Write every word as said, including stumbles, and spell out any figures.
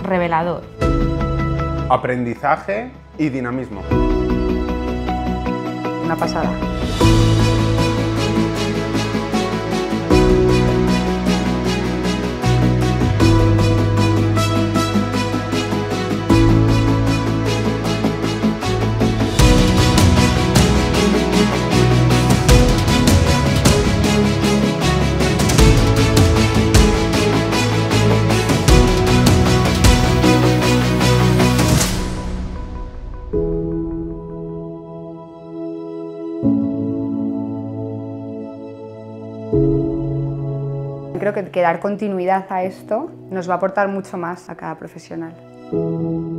revelador. Aprendizaje y dinamismo. Una pasada. Creo que, que dar continuidad a esto nos va a aportar mucho más a cada profesional.